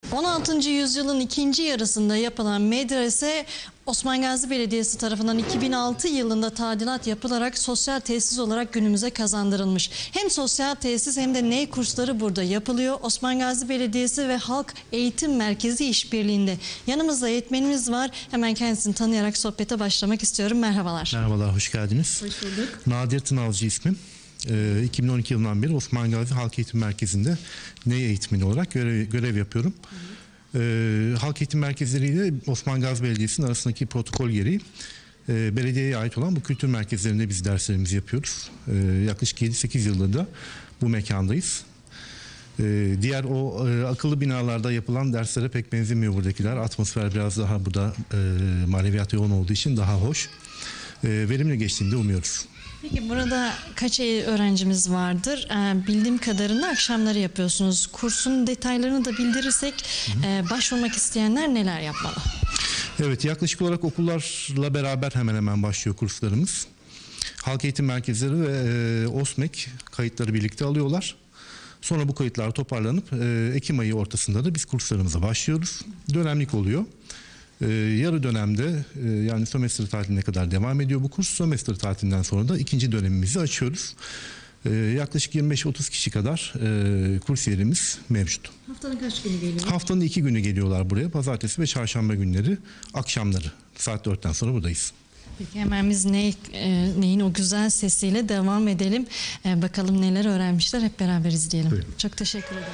16. yüzyılın ikinci yarısında yapılan medrese Osman Gazi Belediyesi tarafından 2006 yılında tadilat yapılarak sosyal tesis olarak günümüze kazandırılmış. Hem sosyal tesis hem de ney kursları burada yapılıyor. Osman Gazi Belediyesi ve Halk Eğitim Merkezi işbirliğinde. Yanımızda eğitmenimiz var. Hemen kendisini tanıyarak sohbete başlamak istiyorum. Merhabalar. Merhabalar, hoş geldiniz. Hoş bulduk. Nadir Tınavcı ismim. 2012 yılından beri Osman Gazi Halk Eğitim Merkezi'nde ney eğitmeni olarak görev yapıyorum. Halk Eğitim Merkezleriyle Osman Gazi Belediyesi'nin arasındaki protokol gereği belediyeye ait olan bu kültür merkezlerinde biz derslerimizi yapıyoruz. Yaklaşık 7-8 yıldır da bu mekandayız. Diğer o akıllı binalarda yapılan derslere pek benzemiyor buradakiler. Atmosfer biraz daha burada maneviyat yoğun olduğu için daha hoş. Verimli geçtiğini de umuyoruz. Peki burada kaç öğrencimiz vardır? Bildiğim kadarıyla akşamları yapıyorsunuz. Kursun detaylarını da bildirirsek başvurmak isteyenler neler yapmalı? Evet, yaklaşık olarak okullarla beraber hemen hemen başlıyor kurslarımız. Halk Eğitim Merkezleri ve OSMEK kayıtları birlikte alıyorlar. Sonra bu kayıtlar toparlanıp Ekim ayı ortasında da biz kurslarımıza başlıyoruz. Dönemlik oluyor. Yarı dönemde yani sömestr tatiline kadar devam ediyor bu kurs. Sömestr tatilinden sonra da ikinci dönemimizi açıyoruz. Yaklaşık 25-30 kişi kadar kursiyerimiz mevcut. Haftanın kaç günü geliyor? Haftanın 2 günü geliyorlar buraya. Pazartesi ve çarşamba günleri akşamları. Saat 4'ten sonra buradayız. Peki hemen biz neyin o güzel sesiyle devam edelim. Bakalım neler öğrenmişler, hep beraber izleyelim. Buyurun. Çok teşekkür ederim.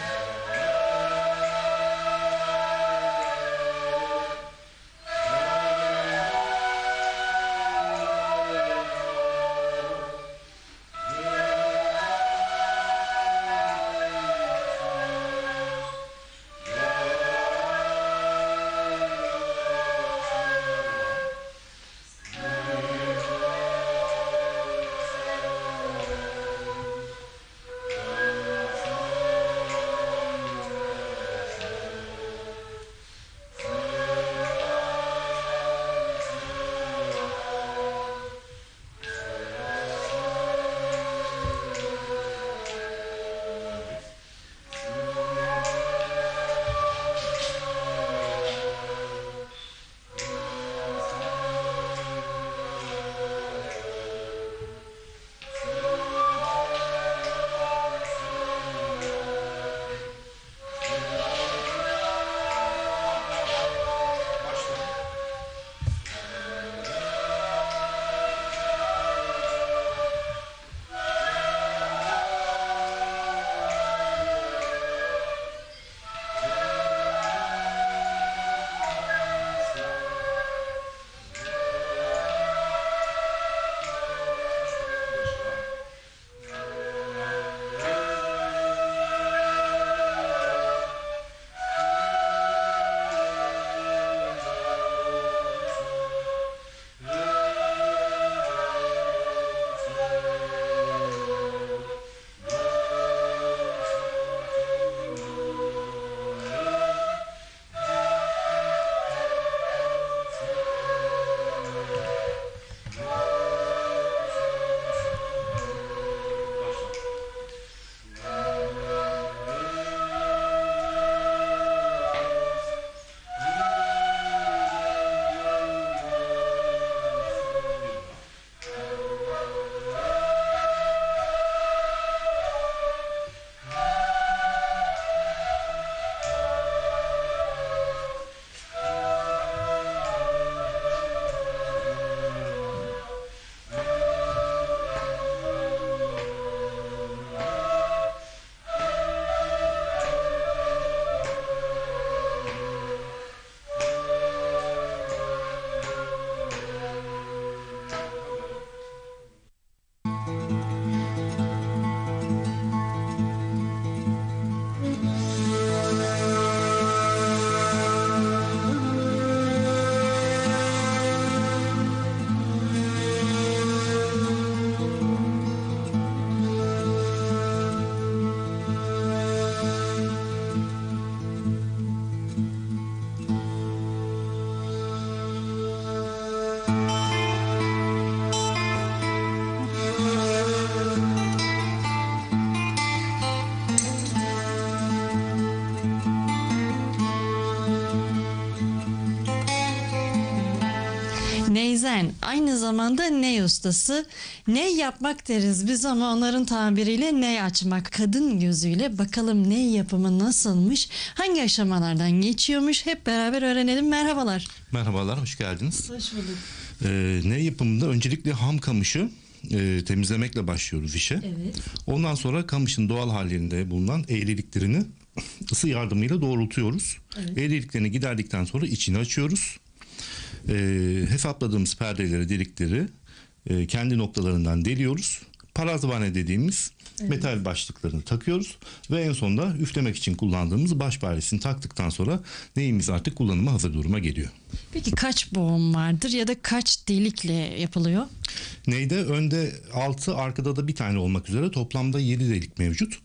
neyzen, aynı zamanda ney ustası. Ney yapmak deriz biz ama onların tabiriyle ney açmak. Kadın gözüyle bakalım ney yapımı nasılmış, hangi aşamalardan geçiyormuş, hep beraber öğrenelim. Merhabalar. Merhabalar, hoş geldiniz. Hoş bulduk. Ney yapımında öncelikle ham kamışı temizlemekle başlıyoruz işe. Evet. Ondan sonra kamışın doğal hallerinde bulunan eğriliklerini ısı yardımıyla doğrultuyoruz. Evet. Eğriliklerini giderdikten sonra içini açıyoruz. Hesapladığımız perdeleri, delikleri kendi noktalarından deliyoruz. Parazvane dediğimiz metal başlıklarını takıyoruz ve en sonunda üflemek için kullandığımız baş paresini taktıktan sonra neyimiz artık kullanıma hazır duruma geliyor. Peki kaç boğum vardır ya da kaç delikle yapılıyor? Neyde önde 6, arkada da bir tane olmak üzere toplamda 7 delik mevcut.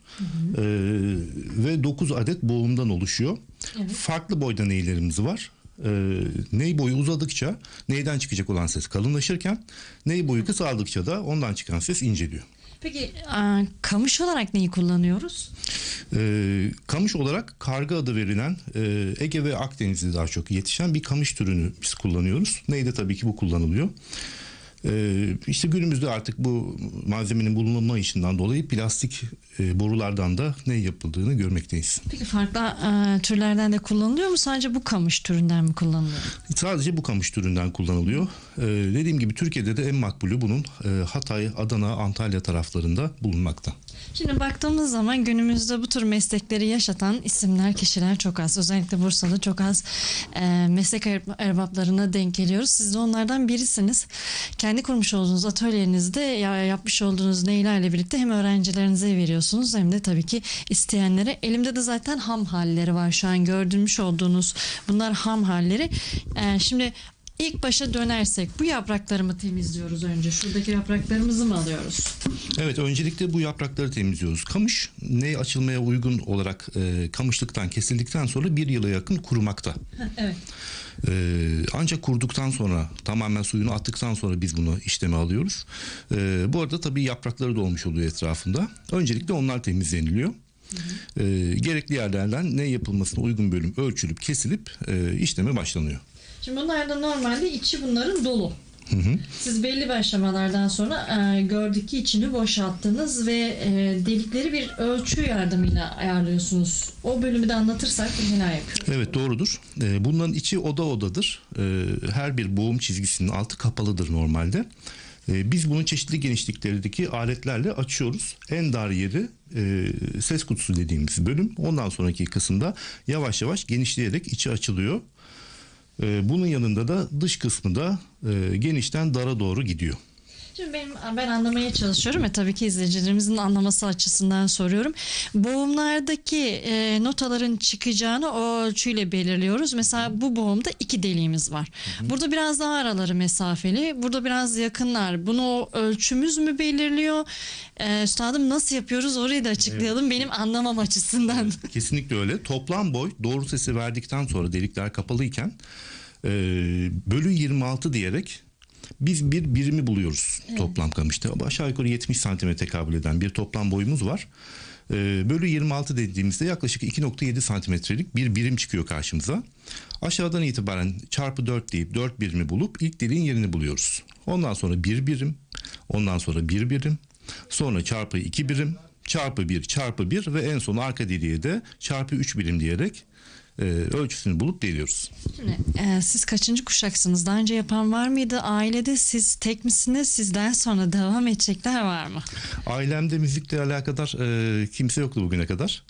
Ve 9 adet boğumdan oluşuyor. Evet. Farklı boyda neylerimiz var. Ney boyu uzadıkça neyden çıkacak olan ses kalınlaşırken ney boyu kısaldıkça da ondan çıkan ses inceliyor. Peki kamış olarak neyi kullanıyoruz? Kamış olarak karga adı verilen Ege ve Akdeniz'de daha çok yetişen bir kamış türünü biz kullanıyoruz. Neyde tabii ki bu kullanılıyor. İşte günümüzde artık bu malzemenin bulunma işinden dolayı plastik borulardan da ne yapıldığını görmekteyiz. Peki farklı türlerden de kullanılıyor mu? Sadece bu kamış türünden mi kullanılıyor? Sadece bu kamış türünden kullanılıyor. Dediğim gibi Türkiye'de de en makbulü bunun Hatay, Adana, Antalya taraflarında bulunmakta. Şimdi baktığımız zaman günümüzde bu tür meslekleri yaşatan isimler, kişiler çok az. Özellikle Bursa'da çok az meslek erbaplarına denk geliyoruz. Siz de onlardan birisiniz. Kendi kurmuş olduğunuz atölyenizde yapmış olduğunuz neylerle birlikte hem öğrencilerinize veriyorsunuz hem de tabii ki isteyenlere. Elimde de zaten ham halleri var şu an görmüş olduğunuz. Bunlar ham halleri. Şimdi İlk başa dönersek bu yaprakları mı temizliyoruz önce? Şuradaki yapraklarımızı mı alıyoruz? Evet, öncelikle bu yaprakları temizliyoruz. Kamış ney açılmaya uygun olarak kamışlıktan kesildikten sonra 1 yıla yakın kurumakta. Evet. Ancak kuruduktan sonra tamamen suyunu attıktan sonra biz bunu işleme alıyoruz. Bu arada tabii yaprakları da olmuş oluyor etrafında. Öncelikle onlar temizleniliyor. Gerekli yerlerden ne yapılmasına uygun bölüm ölçülüp kesilip işleme başlanıyor. Şimdi bunlar da normalde içi bunların dolu. Siz belli bir aşamalardan sonra gördük ki içini boşalttınız ve delikleri bir ölçü yardımıyla ayarlıyorsunuz. O bölümü de anlatırsak neler yapıyoruz? Evet, doğrudur. Bunların içi odadır. Her bir boğum çizgisinin altı kapalıdır normalde. Biz bunu çeşitli genişliklerdeki aletlerle açıyoruz. En dar yeri ses kutusu dediğimiz bölüm. Ondan sonraki kısımda yavaş yavaş genişleyerek içi açılıyor. Bunun yanında da dış kısmı da genişten dara doğru gidiyor. Şimdi ben anlamaya çalışıyorum ve tabii ki izleyicilerimizin anlaması açısından soruyorum. Boğumlardaki notaların çıkacağını o ölçüyle belirliyoruz. Mesela bu boğumda 2 deliğimiz var. Burada biraz daha araları mesafeli, burada biraz yakınlar. Bunu o ölçümüz mü belirliyor? Üstadım nasıl yapıyoruz orayı da açıklayalım benim anlamam açısından. Kesinlikle öyle. Toplam boy doğru sesi verdikten sonra delikler kapalıyken bölü 26 diyerek biz bir birimi buluyoruz toplam kamışta. Aşağı yukarı 70 santime tekabül eden bir toplam boyumuz var. Bölü 26 dediğimizde yaklaşık 2.7 santimetrelik bir birim çıkıyor karşımıza. Aşağıdan itibaren çarpı 4 deyip 4 birimi bulup ilk deliğin yerini buluyoruz. Ondan sonra bir birim, ondan sonra bir birim, sonra çarpı 2 birim, çarpı 1, çarpı 1 ve en son arka deliğe de çarpı 3 birim diyerek ölçüsünü bulup deliyoruz. Şimdi, siz kaçıncı kuşaksınız? Daha önce yapan var mıydı? Ailede siz tek misiniz? Sizden sonra devam edecekler var mı? Ailemde müzikle alakadar kimse yoktu bugüne kadar.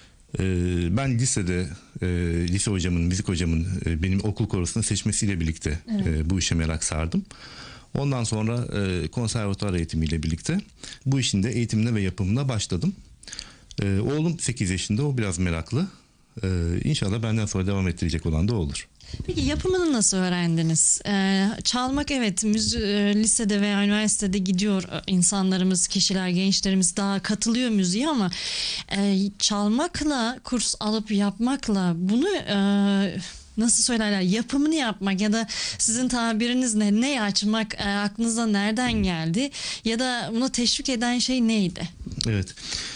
Ben lisede lise hocamın, müzik hocamın benim okul korosuna seçmesiyle birlikte bu işe merak sardım. Ondan sonra konservatuvar eğitimiyle birlikte bu işin de eğitimine ve yapımına başladım. Oğlum 8 yaşında, o biraz meraklı. İnşallah benden sonra devam ettirecek olan da olur. Peki yapımını nasıl öğrendiniz? Çalmak evet lisede veya üniversitede gidiyor insanlarımız, kişiler, gençlerimiz daha katılıyor müziğe ama çalmakla, kurs alıp yapmakla bunu nasıl söylerler yapımını yapmak ya da sizin tabiriniz ne açmak aklınıza nereden geldi ya da bunu teşvik eden şey neydi? Evet.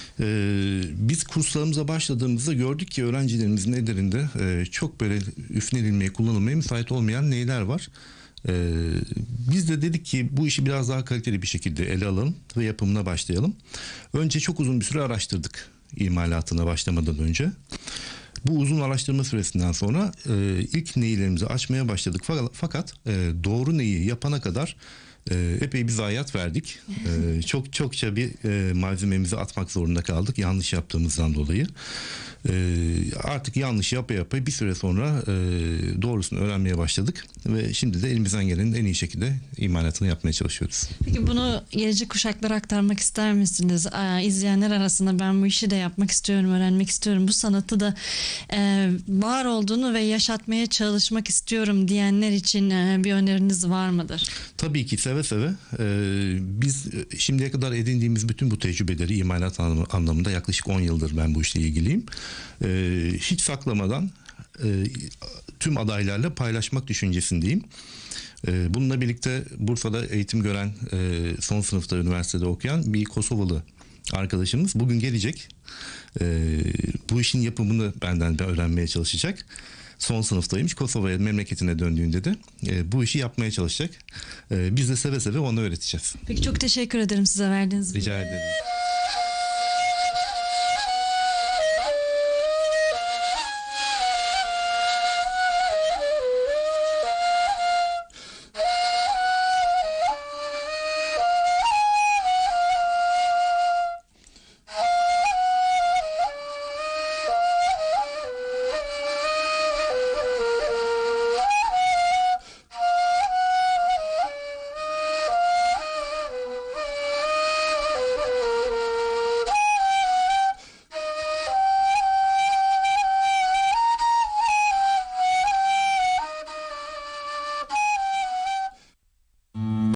Biz kurslarımıza başladığımızda gördük ki öğrencilerimizin ellerinde çok böyle üflenilmeye, kullanılmaya müsait olmayan neyler var. Biz de dedik ki bu işi biraz daha kaliteli bir şekilde ele alalım ve yapımına başlayalım. Önce çok uzun bir süre araştırdık imalatına başlamadan önce. Bu uzun araştırma süresinden sonra ilk neylerimizi açmaya başladık. Fakat doğru neyi yapana kadar epey bir zayiat verdik. Çokça bir malzememizi atmak zorunda kaldık yanlış yaptığımızdan dolayı. Artık yanlış yapa bir süre sonra doğrusunu öğrenmeye başladık ve şimdi de elimizden gelenin en iyi şekilde imalatını yapmaya çalışıyoruz. Peki bunu gelecek kuşaklara aktarmak ister misiniz? İzleyenler arasında ben bu işi de yapmak istiyorum, öğrenmek istiyorum. Bu sanatı da var olduğunu ve yaşatmaya çalışmak istiyorum diyenler için bir öneriniz var mıdır? Tabii ki seve seve. Biz şimdiye kadar edindiğimiz bütün bu tecrübeleri imalat anlamında yaklaşık 10 yıldır ben bu işle ilgiliyim. Hiç saklamadan tüm adaylarla paylaşmak düşüncesindeyim. Bununla birlikte Bursa'da eğitim gören, son sınıfta üniversitede okuyan bir Kosovalı arkadaşımız bugün gelecek. Bu işin yapımını benden de öğrenmeye çalışacak. Son sınıftaymış. Kosova'ya memleketine döndüğünde de bu işi yapmaya çalışacak. Biz de seve seve onu öğreteceğiz. Peki çok teşekkür ederim size verdiğiniz bilgiler. Rica ederim.